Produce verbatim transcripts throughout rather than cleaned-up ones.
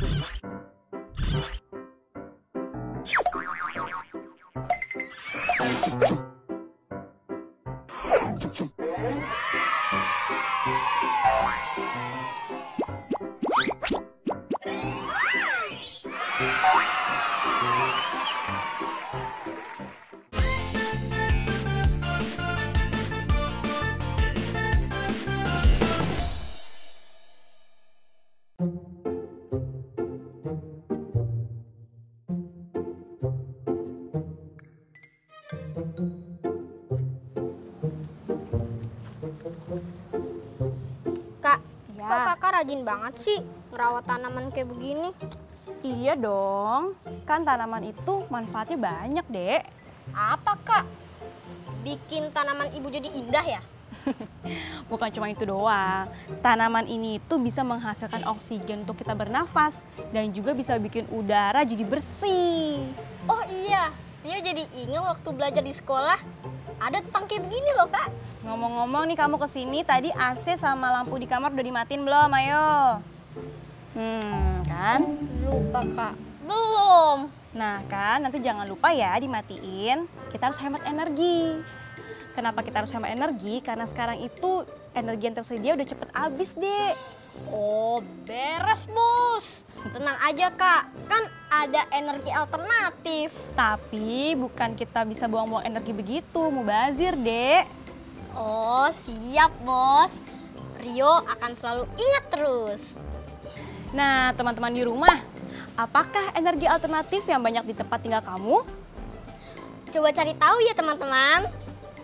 Kak, Ya. kok kakak rajin banget sih ngerawat tanaman kayak begini? Iya dong, kan tanaman itu manfaatnya banyak, Dek. Apa kak? Bikin tanaman ibu jadi indah ya? Bukan cuma itu doang, tanaman ini tuh bisa menghasilkan oksigen untuk kita bernafas dan juga bisa bikin udara jadi bersih. Oh iya, Rio jadi ingat waktu belajar di sekolah ada tentang kayak begini loh kak. Ngomong-ngomong nih kamu kesini tadi A C sama lampu di kamar udah dimatiin belum? Ayo. Hmm, kan? Lupa kak, belum. Nah kan, nanti jangan lupa ya dimatiin. Kita harus hemat energi. Kenapa kita harus hemat energi? Karena sekarang itu energi yang tersedia udah cepet habis, Dek. Oh beres bos, tenang aja kak, kan ada energi alternatif. Tapi bukan kita bisa buang-buang energi begitu, mubazir, Dek. Oh siap bos, Rio akan selalu ingat terus. Nah, teman-teman di rumah, apakah energi alternatif yang banyak di tempat tinggal kamu? Coba cari tahu ya teman-teman.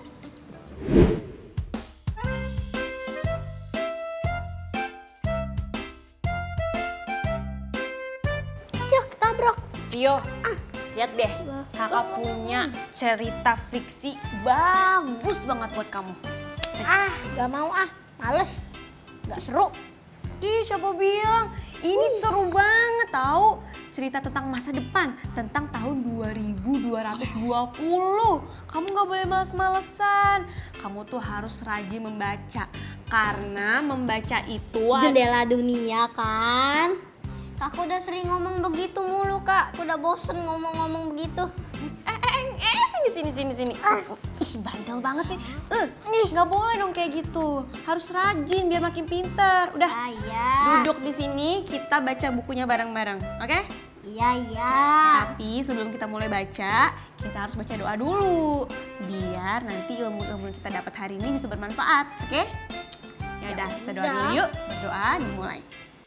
Yuk ketabrak. Rio, lihat deh, kakak punya cerita fiksi bagus banget buat kamu. Ah gak mau ah, males, gak seru. Dih, siapa bilang? Ini seru banget tahu. Cerita tentang masa depan, tentang tahun dua ribu dua ratus dua puluh. Kamu gak boleh males-malesan. Kamu tuh harus rajin membaca. Karena membaca itu Jendela dunia kan. Aku udah sering ngomong begitu mulu kak, aku udah bosen ngomong-ngomong begitu. Eh, eh, eh, eh, sini, sini, sini, sini. Ih, bandel banget sih. Eh, nggak boleh dong kayak gitu. Harus rajin biar makin pinter. Udah, Ah, iya. duduk di sini kita baca bukunya bareng-bareng, oke? Iya, iya. Tapi sebelum kita mulai baca, kita harus baca doa dulu. Biar nanti ilmu-ilmu yang kita dapat hari ini bisa bermanfaat, oke? Ya udah, kita doa dulu yuk. Berdoa, dimulai.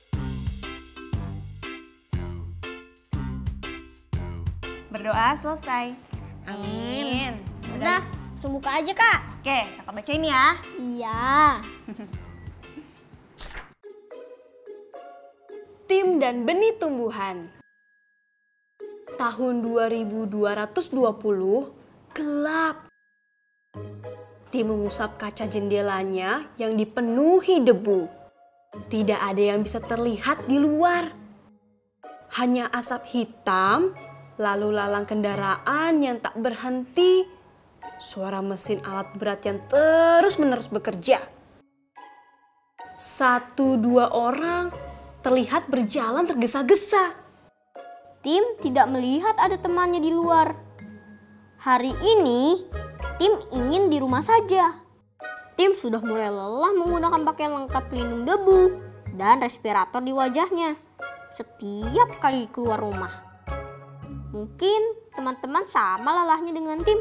Berdoa selesai. Amin. Udah, langsung buka aja kak. Oke, kakak bacain ya. Iya. Tim dan benih tumbuhan. Tahun dua ribu dua ratus dua puluh gelap. Tim mengusap kaca jendelanya yang dipenuhi debu. Tidak ada yang bisa terlihat di luar. Hanya asap hitam, lalu lalang kendaraan yang tak berhenti, suara mesin alat berat yang terus-menerus bekerja. Satu dua orang terlihat berjalan tergesa-gesa. Tim tidak melihat ada temannya di luar. Hari ini, tim ingin di rumah saja. Tim sudah mulai lelah menggunakan pakaian lengkap pelindung debu dan respirator di wajahnya setiap kali keluar rumah. Mungkin teman-teman sama lelahnya dengan tim.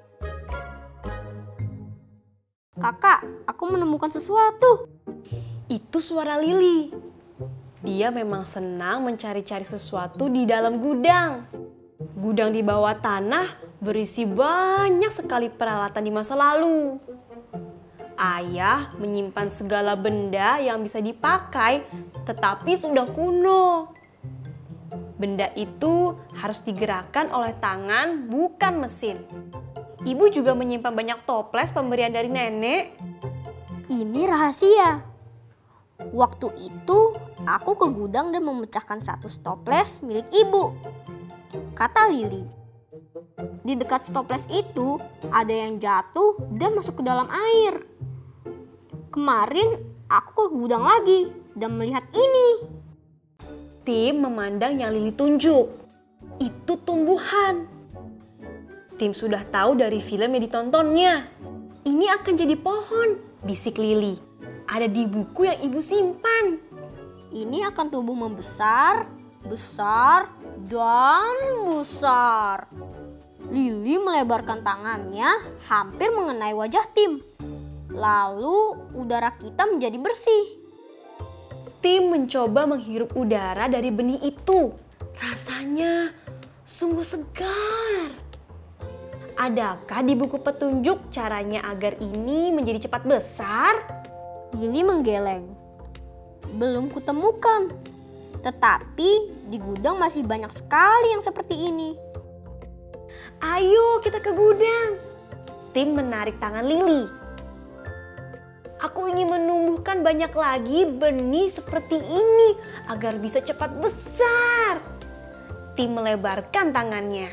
Kakak, aku menemukan sesuatu. Itu suara Lili. Dia memang senang mencari-cari sesuatu di dalam gudang. Gudang di bawah tanah berisi banyak sekali peralatan di masa lalu. Ayah menyimpan segala benda yang bisa dipakai tetapi sudah kuno. Benda itu harus digerakkan oleh tangan, bukan mesin. Ibu juga menyimpan banyak toples pemberian dari nenek. Ini rahasia. Waktu itu aku ke gudang dan memecahkan satu stoples milik ibu. Kata Lili. Di dekat stoples itu ada yang jatuh dan masuk ke dalam air. Kemarin aku ke gudang lagi dan melihat ini. Tim memandang yang Lili tunjuk. Itu tumbuhan. Tim sudah tahu dari film yang ditontonnya. Ini akan jadi pohon, bisik Lili. Ada di buku yang ibu simpan. Ini akan tumbuh membesar, besar, dan besar. Lili melebarkan tangannya hampir mengenai wajah Tim. Lalu udara kita menjadi bersih. Tim mencoba menghirup udara dari benih itu. Rasanya sungguh segar. Adakah di buku petunjuk caranya agar ini menjadi cepat besar? Lili menggeleng. Belum kutemukan. Tetapi di gudang masih banyak sekali yang seperti ini. Ayo kita ke gudang. Tim menarik tangan Lili. Aku ingin menumbuhkan banyak lagi benih seperti ini agar bisa cepat besar. Tim melebarkan tangannya.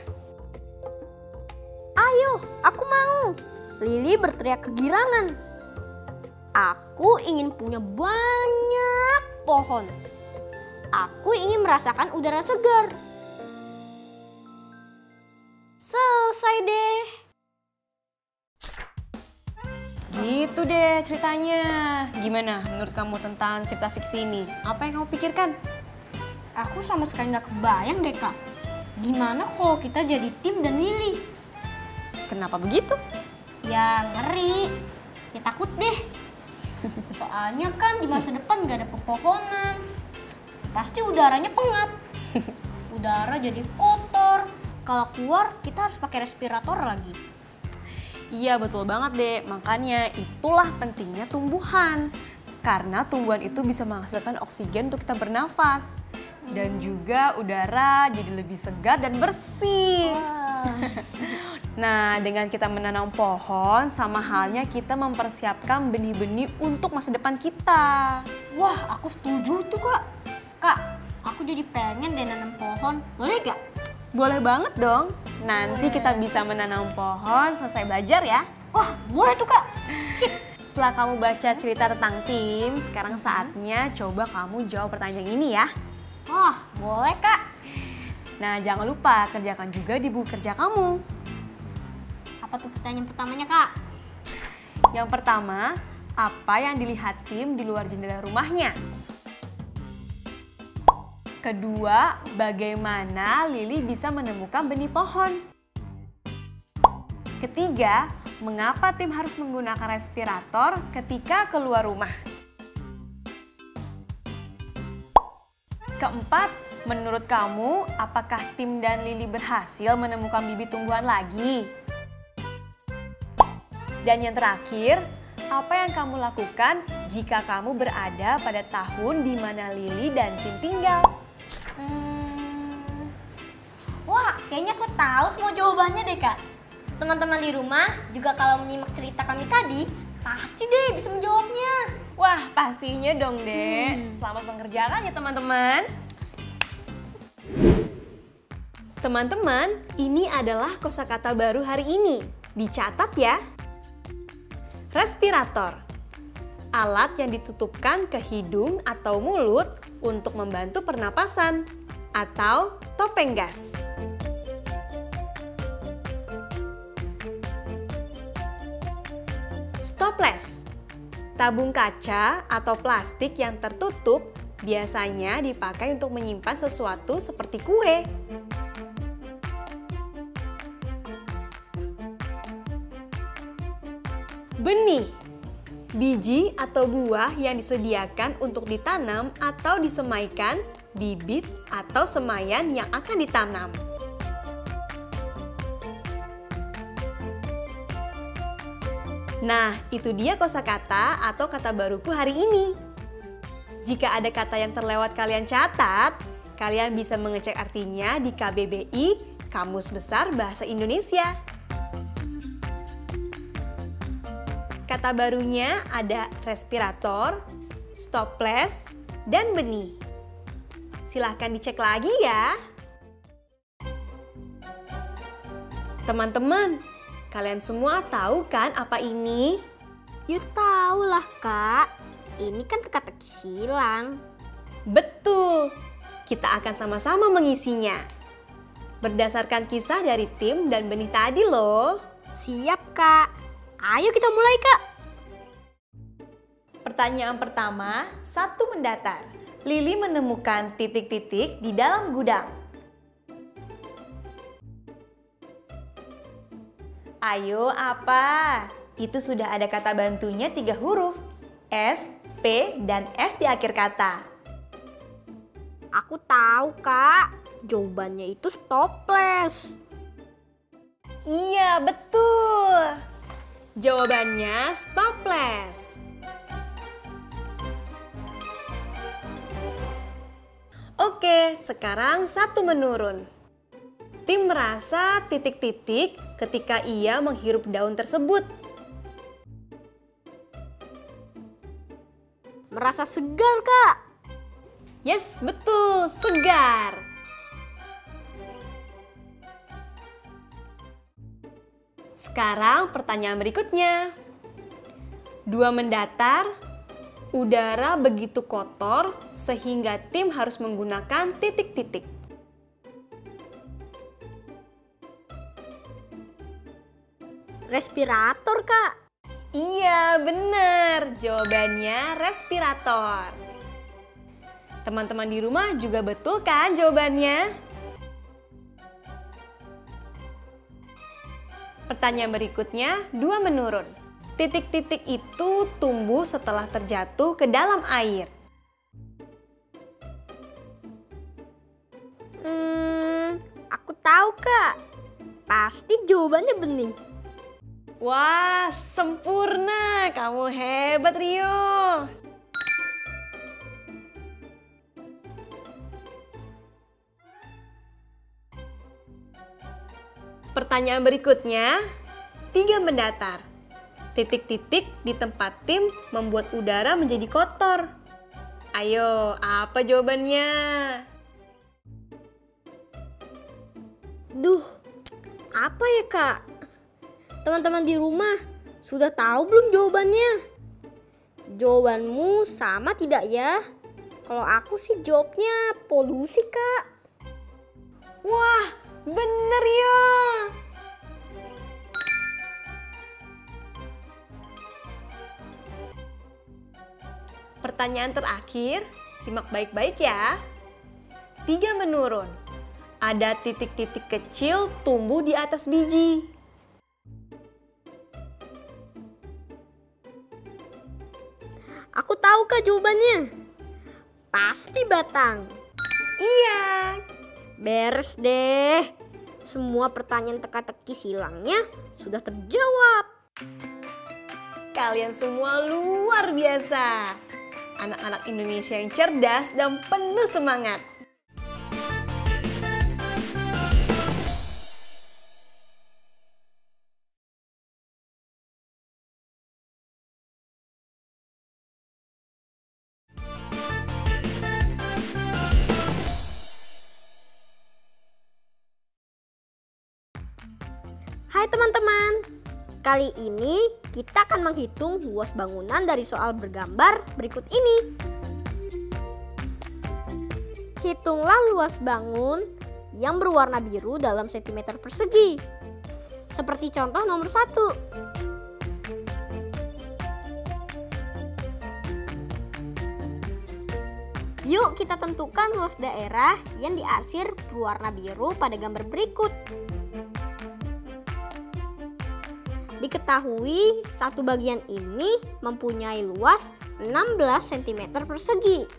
Ayo, aku mau. Lili berteriak kegirangan. Aku ingin punya banyak pohon. Aku ingin merasakan udara segar. Selesai deh. Gitu deh ceritanya. Gimana menurut kamu tentang cerita fiksi ini? Apa yang kamu pikirkan? Aku sama sekali nggak kebayang deh Kak. Gimana kalau kita jadi Tim dan Lili? Kenapa begitu? Ya ngeri. Ya takut deh. Soalnya kan di masa depan nggak ada pepohonan. Pasti udaranya pengap. Udara jadi kotor. Kalau keluar kita harus pakai respirator lagi. Iya betul banget deh, makanya itulah pentingnya tumbuhan. Karena tumbuhan itu bisa menghasilkan oksigen untuk kita bernafas. Dan juga udara jadi lebih segar dan bersih. Wah. Nah dengan kita menanam pohon sama halnya kita mempersiapkan benih-benih untuk masa depan kita. Wah aku setuju tuh Kak. Kak, aku jadi pengen deh nanam pohon. Boleh gak? Boleh banget dong. Nanti Boleh. kita bisa menanam pohon selesai belajar ya. Wah boleh tuh Kak. Sip. Setelah kamu baca cerita tentang Tim, sekarang saatnya coba kamu jawab pertanyaan ini ya. Wah boleh Kak. Nah jangan lupa kerjakan juga di buku kerja kamu. Apa tuh pertanyaan pertamanya Kak? Yang pertama, apa yang dilihat Tim di luar jendela rumahnya? Kedua, bagaimana Lili bisa menemukan benih pohon? Ketiga, mengapa Tim harus menggunakan respirator ketika keluar rumah? Keempat, menurut kamu apakah Tim dan Lili berhasil menemukan bibit tumbuhan lagi? Dan yang terakhir, apa yang kamu lakukan jika kamu berada pada tahun di mana Lili dan Tim tinggal? Hmm, wah, kayaknya aku tahu semua jawabannya deh Kak. Teman-teman di rumah juga kalau menyimak cerita kami tadi, pasti deh bisa menjawabnya. Wah, pastinya dong, Dek. Hmm. Selamat mengerjakan ya, teman-teman. Teman-teman, ini adalah kosakata baru hari ini. Dicatat ya. Respirator. Alat yang ditutupkan ke hidung atau mulut untuk membantu pernapasan atau topeng gas. Stopless. Tabung kaca atau plastik yang tertutup biasanya dipakai untuk menyimpan sesuatu seperti kue. Benih. Biji atau buah yang disediakan untuk ditanam atau disemaikan bibit atau semaian yang akan ditanam. Nah, itu dia kosakata atau kata baruku hari ini. Jika ada kata yang terlewat kalian catat, kalian bisa mengecek artinya di K B B I, Kamus Besar Bahasa Indonesia. Kata barunya ada respirator, stopless, dan benih. Silahkan dicek lagi ya. Teman-teman, kalian semua tahu kan apa ini? Ya tahu lah Kak, ini kan teka-teki silang. Betul, Kita akan sama-sama mengisinya. Berdasarkan kisah dari Tim dan Benih tadi loh. Siap, Kak. Ayo kita mulai, Kak. Pertanyaan pertama, satu mendatar. Lili menemukan titik-titik di dalam gudang. Ayo, apa? Itu sudah ada kata bantunya tiga huruf. S, P, dan S di akhir kata. Aku tahu, Kak. Jawabannya itu stoples. Iya, betul. Jawabannya stoples. Oke, sekarang satu menurun. Tim merasa titik-titik ketika ia menghirup daun tersebut. Merasa segar, Kak. Yes, betul, segar. Sekarang pertanyaan berikutnya. Dua mendatar, udara begitu kotor sehingga Tim harus menggunakan titik-titik. Respirator, Kak. Iya, benar. Jawabannya respirator. Teman-teman di rumah juga betul kan jawabannya? Pertanyaan berikutnya, dua menurun. Titik-titik itu tumbuh setelah terjatuh ke dalam air. Hmm, aku tahu, Kak. Pasti jawabannya benih. Wah, sempurna. Kamu hebat, Rio. Pertanyaan berikutnya, tiga mendatar. Titik-titik di tempat Tim membuat udara menjadi kotor. Ayo, apa jawabannya? Duh, apa ya, Kak? Teman-teman di rumah sudah tahu belum jawabannya? Jawabanmu sama tidak ya? Kalau aku sih jawabnya polusi, Kak. Wah, bener ya. Pertanyaan terakhir, simak baik-baik ya. Tiga menurun. Ada titik-titik kecil tumbuh di atas biji. Aku tahu, Kak, jawabannya. Pasti batang. Iya. Beres deh. Semua pertanyaan teka-teki silangnya sudah terjawab. Kalian semua luar biasa. Anak-anak Indonesia yang cerdas dan penuh semangat. Hai teman-teman, kali ini kita akan menghitung luas bangunan dari soal bergambar berikut ini. Hitunglah luas bangun yang berwarna biru dalam sentimeter persegi. Seperti contoh nomor satu. Yuk kita tentukan luas daerah yang diarsir berwarna biru pada gambar berikut. Diketahui satu bagian ini mempunyai luas enam belas sentimeter persegi.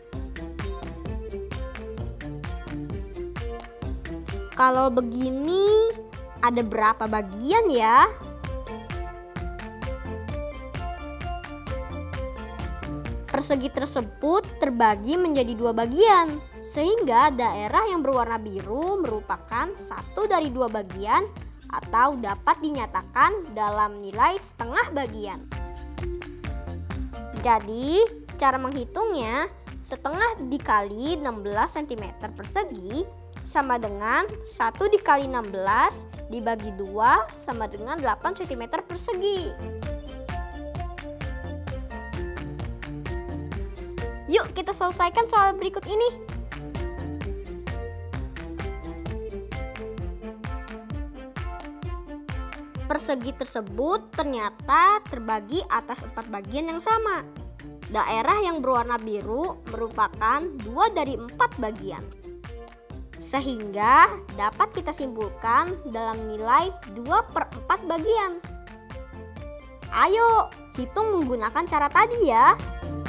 Kalau begini ada berapa bagian ya? Persegi tersebut terbagi menjadi dua bagian, sehingga daerah yang berwarna biru merupakan satu dari dua bagian atau dapat dinyatakan dalam nilai setengah bagian. Jadi, cara menghitungnya setengah dikali enam belas sentimeter persegi sama dengan satu dikali enam belas dibagi dua sama dengan delapan sentimeter persegi. Yuk kita selesaikan soal berikut ini. persegi tersebut ternyata terbagi atas empat bagian yang sama. Daerah yang berwarna biru merupakan dua dari empat bagian. Sehingga dapat kita simpulkan dalam nilai dua per empat bagian. Ayo, hitung menggunakan cara tadi ya.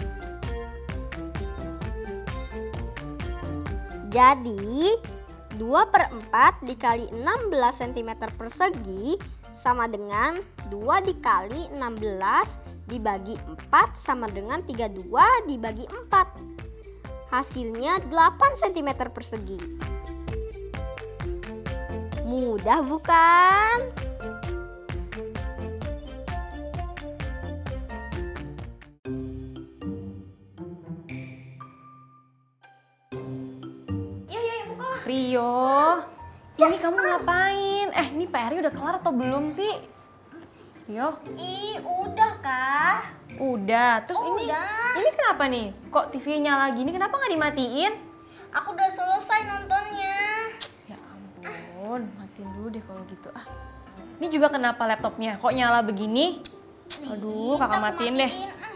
Jadi, dua per empat dikali enam belas sentimeter persegi sama dengan dua dikali enam belas dibagi empat sama dengan tiga puluh dua dibagi empat. Hasilnya delapan sentimeter persegi. Mudah bukan? Rio, ini kamu ngapain? Eh, ini P R-nya udah kelar atau belum sih? Rio? Ih, udah kah? Udah. Terus ini, Udah. ini kenapa nih? Kok T V nyala gini? Kenapa nggak dimatiin? Aku udah selesai nontonnya. Ya ampun, matiin dulu deh kalau gitu. Ah, ini juga kenapa laptopnya? Kok nyala begini? Aduh, kakak matiin deh.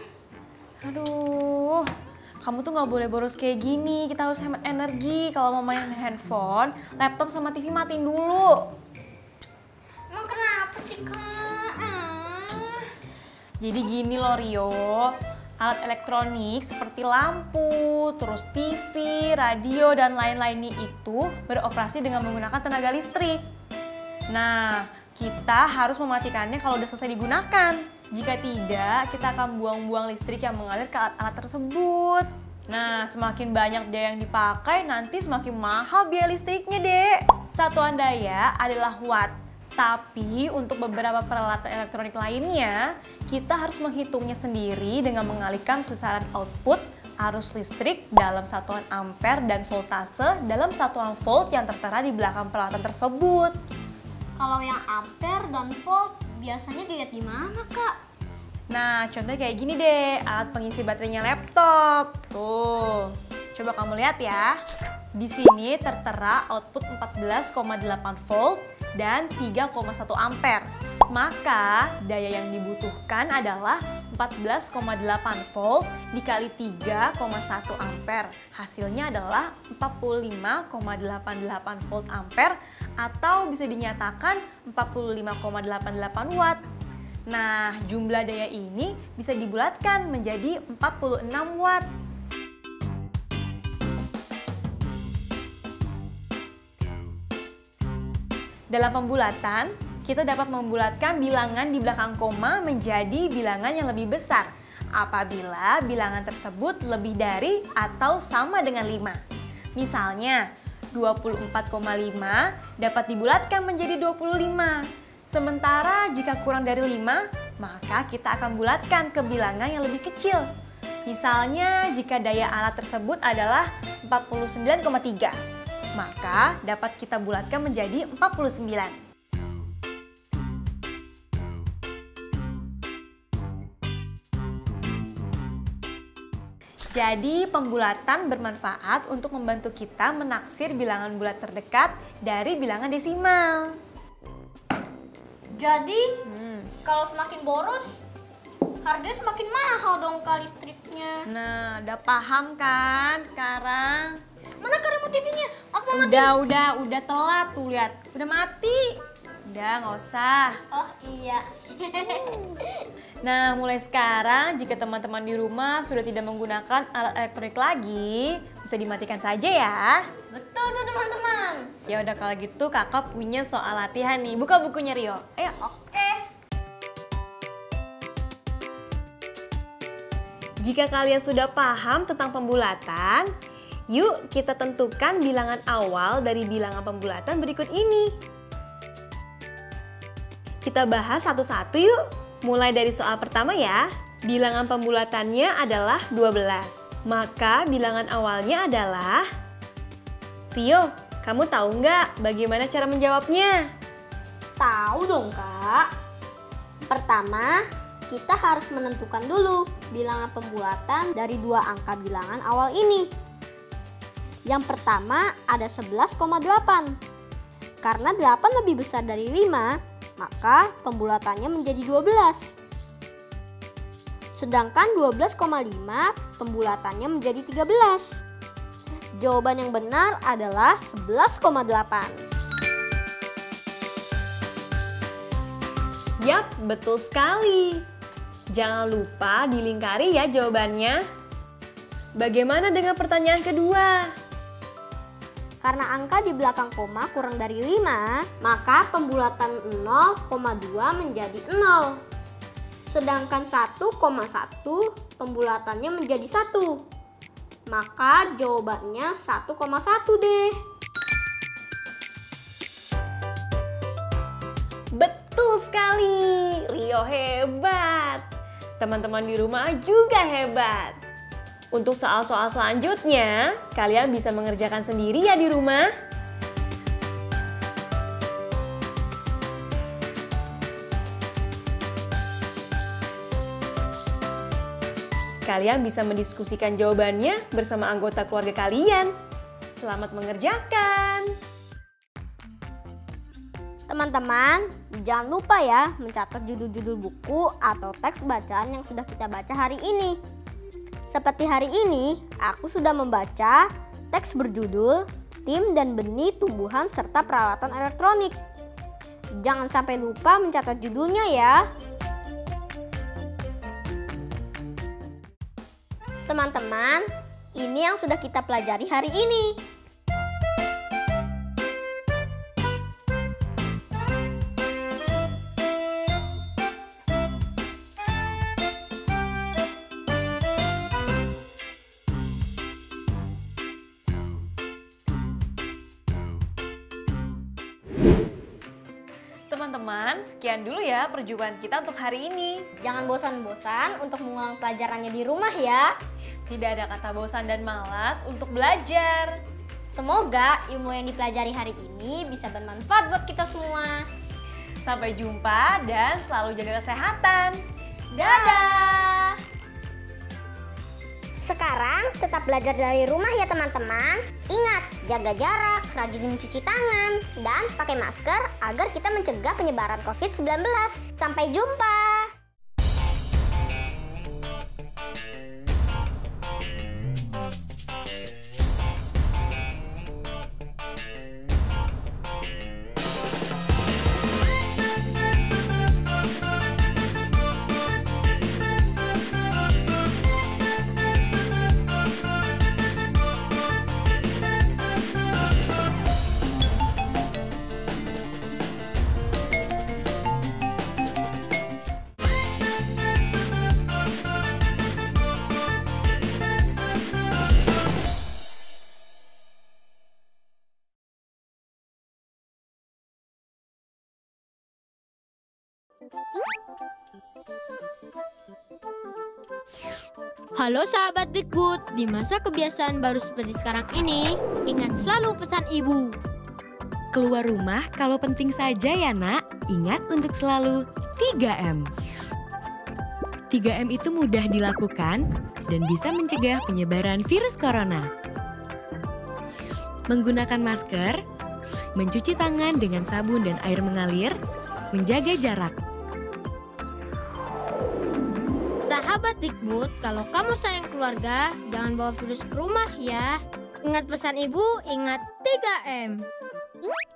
Aduh. Kamu tuh nggak boleh boros kayak gini, kita harus hemat energi. Kalau mau main handphone, laptop sama T V matiin dulu. Emang kenapa sih kak? Ah. Jadi gini loh Rio, alat elektronik seperti lampu, terus T V, radio, dan lain-lainnya itu beroperasi dengan menggunakan tenaga listrik. Nah, kita harus mematikannya kalau udah selesai digunakan. Jika tidak, kita akan buang-buang listrik yang mengalir ke alat-alat tersebut. Nah, semakin banyak daya yang dipakai, nanti semakin mahal biaya listriknya, Dek. Satuan daya adalah watt. Tapi untuk beberapa peralatan elektronik lainnya, kita harus menghitungnya sendiri dengan mengalihkan besaran output arus listrik dalam satuan ampere dan voltase dalam satuan volt yang tertera di belakang peralatan tersebut. Kalau yang ampere dan volt biasanya dilihat di mana kak? Nah, contohnya kayak gini deh, alat pengisi baterainya laptop. Tuh, coba kamu lihat ya. Di sini tertera output empat belas koma delapan volt dan tiga koma satu ampere. Maka daya yang dibutuhkan adalah empat belas koma delapan volt dikali tiga koma satu ampere. Hasilnya adalah empat puluh lima koma delapan delapan volt ampere atau bisa dinyatakan empat puluh lima koma delapan delapan watt. Nah, jumlah daya ini bisa dibulatkan menjadi empat puluh enam watt. Dalam pembulatan, kita dapat membulatkan bilangan di belakang koma menjadi bilangan yang lebih besar apabila bilangan tersebut lebih dari atau sama dengan lima. Misalnya, dua puluh empat koma lima dapat dibulatkan menjadi dua puluh lima. Sementara jika kurang dari lima, maka kita akan bulatkan ke bilangan yang lebih kecil. Misalnya, jika daya alat tersebut adalah empat puluh sembilan koma tiga, maka dapat kita bulatkan menjadi empat puluh sembilan. Jadi, pembulatan bermanfaat untuk membantu kita menaksir bilangan bulat terdekat dari bilangan desimal. Jadi, Hmm. kalau semakin boros, harganya semakin mahal dong kak listriknya. Nah, udah paham kan sekarang? Mana kak remote T V-nya? Aku mau mati. Udah, udah, udah telat tuh lihat. Udah mati. Udah, nggak usah. Oh iya. Nah, mulai sekarang jika teman-teman di rumah sudah tidak menggunakan alat elektronik lagi, bisa dimatikan saja ya. Betul tuh teman-teman. Ya udah kalau gitu kakak punya soal latihan nih. Buka bukunya Rio. Ayo. Oke. Jika kalian sudah paham tentang pembulatan, yuk kita tentukan bilangan awal dari bilangan pembulatan berikut ini. Kita bahas satu-satu yuk. Mulai dari soal pertama ya. Bilangan pembulatannya adalah dua belas. Maka bilangan awalnya adalah... Rio, kamu tahu nggak bagaimana cara menjawabnya? Tahu dong kak. Pertama, kita harus menentukan dulu bilangan pembulatan dari dua angka bilangan awal ini. Yang pertama ada sebelas koma delapan. Karena delapan lebih besar dari lima, maka pembulatannya menjadi dua belas. Sedangkan dua belas koma lima pembulatannya menjadi tiga belas. Jawaban yang benar adalah sebelas koma delapan. Yap, betul sekali. Jangan lupa dilingkari ya jawabannya. Bagaimana dengan pertanyaan kedua? Karena angka di belakang koma kurang dari lima, maka pembulatan nol koma dua menjadi nol. Sedangkan satu koma satu pembulatannya menjadi satu. Maka jawabannya satu koma satu deh. Betul sekali, Rio hebat. Teman-teman di rumah juga hebat. Untuk soal-soal selanjutnya, kalian bisa mengerjakan sendiri ya di rumah. Kalian bisa mendiskusikan jawabannya bersama anggota keluarga kalian. Selamat mengerjakan! Teman-teman, jangan lupa ya mencatat judul-judul buku atau teks bacaan yang sudah kita baca hari ini. Seperti hari ini, aku sudah membaca teks berjudul Tim dan Benih Tumbuhan serta Peralatan Elektronik. Jangan sampai lupa mencatat judulnya ya. Teman-teman, ini yang sudah kita pelajari hari ini. Teman-teman, sekian dulu ya perjumpaan kita untuk hari ini. Jangan bosan-bosan untuk mengulang pelajarannya di rumah ya. Tidak ada kata bosan dan malas untuk belajar. Semoga ilmu yang dipelajari hari ini bisa bermanfaat buat kita semua. Sampai jumpa dan selalu jaga kesehatan. Dadah! Sekarang tetap belajar dari rumah ya teman-teman. Ingat, jaga jarak, rajin mencuci tangan, dan pakai masker agar kita mencegah penyebaran covid sembilan belas. Sampai jumpa! Halo sahabat Dikbud, di masa kebiasaan baru seperti sekarang ini, ingat selalu pesan ibu. Keluar rumah kalau penting saja ya nak, ingat untuk selalu tiga M. tiga M itu mudah dilakukan dan bisa mencegah penyebaran virus corona. Menggunakan masker, mencuci tangan dengan sabun dan air mengalir, menjaga jarak. Sahabat Dikbud, kalau kamu sayang keluarga, jangan bawa virus ke rumah ya. Ingat pesan ibu, ingat tiga M.